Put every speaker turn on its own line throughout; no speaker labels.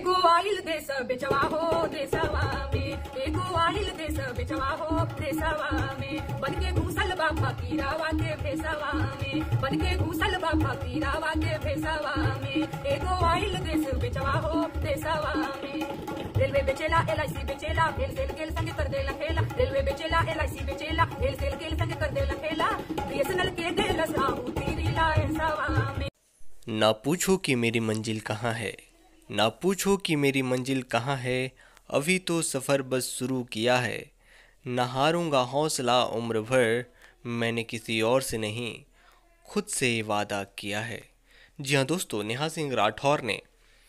एगो आइल देश बेचवा हो देशवा में, एगो आइल देश बेचवा हो देशवा में, बनके घुसल बा फकीरावा के भेसवा में, बनके घुसल बा फकीरावा के भेसवा में, एगो आइल देश बेचवा हो देशवा में। रेलवे बेचेला LIC बेचेला, भेल सेल गेल संग कर देला खेला, रेलवे बेचेला LIC बेचेला, भेल सेल गेल संग कर देला खेला, BSNL के देला साहू तेरी लाइनसवा में।
ना पूछो कि मेरी मंजिल कहाँ है, ना पूछो कि मेरी मंजिल कहाँ है, अभी तो सफ़र बस शुरू किया है, ना हारूंगा हौसला उम्र भर, मैंने किसी और से नहीं खुद से वादा किया है। जी हाँ दोस्तों, नेहा सिंह राठौर ने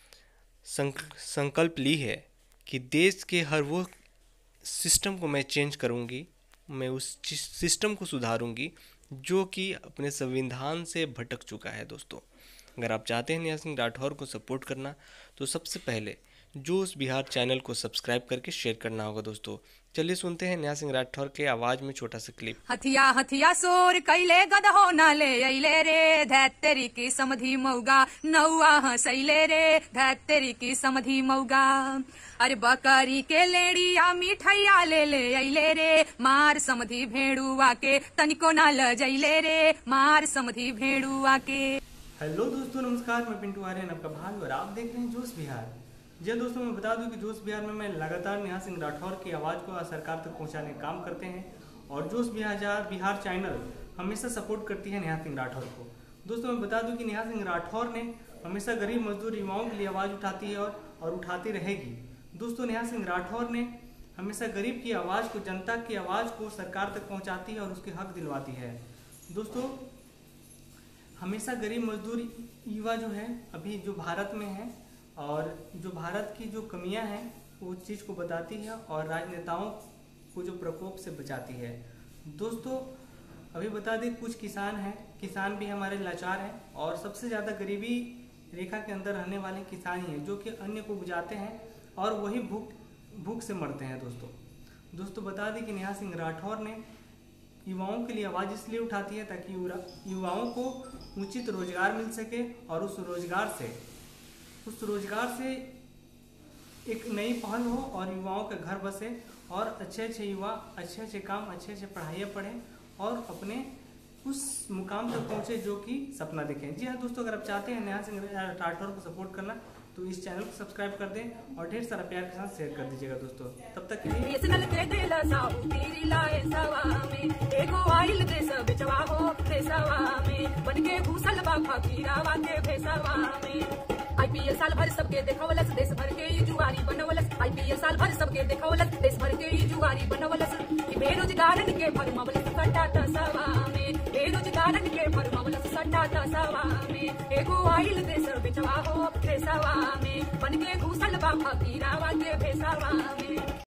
संकल्प ली है कि देश के हर वो सिस्टम को मैं चेंज करूंगी, मैं उस सिस्टम को सुधारूंगी जो कि अपने संविधान से भटक चुका है। दोस्तों, अगर आप चाहते हैं नेहा सिंह राठौर को सपोर्ट करना तो सबसे पहले जोश बिहार चैनल को सब्सक्राइब करके शेयर करना होगा। दोस्तों चलिए सुनते हैं नेहा सिंह राठौर के आवाज में छोटा सा क्लिप।
हथिया हथिया सोर कैले गदहो न ले अइले रे, धैतेरी की समधी मौगा नौआ हंसैले रे, धैतेरी की समधी मौगा। अरे बकरी के लेड़िया मिठाइया ले अइले रे, मार समधी भेड़ुआ के तनिको न लजैले रे, मार समधी भेड़ुआ के।
हेलो दोस्तों, नमस्कार। मैं पिंटू आर्यन, आपका भाई, और आप देख रहे हैं जोश बिहार। जी दोस्तों, मैं बता दूं कि जोश बिहार में मैं लगातार नेहा सिंह राठौर की आवाज़ को सरकार तक पहुंचाने का काम करते हैं, और जोश बिहार चैनल हमेशा सपोर्ट करती है नेहा सिंह राठौर को। दोस्तों मैं बता दूं कि नेहा सिंह राठौर ने हमेशा गरीब मजदूर युवाओं के लिए आवाज़ उठाती है और उठाती रहेगी। दोस्तों नेहा सिंह राठौर ने हमेशा गरीब की आवाज़ को, जनता की आवाज़ को सरकार तक पहुँचाती है और उसके हक दिलवाती है। दोस्तों हमेशा गरीब मजदूर युवा जो है अभी जो भारत में है, और जो भारत की जो कमियां हैं वो चीज़ को बताती है और राजनेताओं को जो प्रकोप से बचाती है। दोस्तों अभी बता दें, कुछ किसान हैं, किसान भी हमारे लाचार हैं, और सबसे ज़्यादा गरीबी रेखा के अंदर रहने वाले किसान ही हैं जो कि अन्य को बुझाते हैं और वही भूख से मरते हैं। दोस्तों बता दें कि नेहा सिंह राठौर ने युवाओं के लिए आवाज़ इसलिए उठाती है ताकि युवाओं को उचित रोजगार मिल सके, और उस रोजगार से एक नई पहल हो और युवाओं का घर बसे, और अच्छे युवा अच्छे काम, अच्छे पढ़ाइयाँ पढ़ें और अपने उस मुकाम तक पहुँचे जो कि सपना देखें। जी हाँ दोस्तों, अगर आप चाहते हैं नेहा सिंह राठौर को सपोर्ट करना तो इस चैनल को सब्सक्राइब कर दें और ढेर सारा प्यार के साथ शेयर कर दीजिएगा। दोस्तों तब तक के लिए
एगो आइल देश बेचवा हो देशवा में, बनके घुसल बा फकीरावा के भेसवा में। IPL साल भर सबके देखवलस, देश भर के ई जुआरी बनवलस, IPL साल भर सबके देखवलस, देश भर के ई जुआरी बनवलस। बेरोजगारन के भरमवलस सट्टा तसवा में, बेरोजगारन के भरमवलस सट्टा तसवा में, एगो आइल देश बेचवा हो देशवा में, बनके घुसल बा फकीरावा के भेसवा में।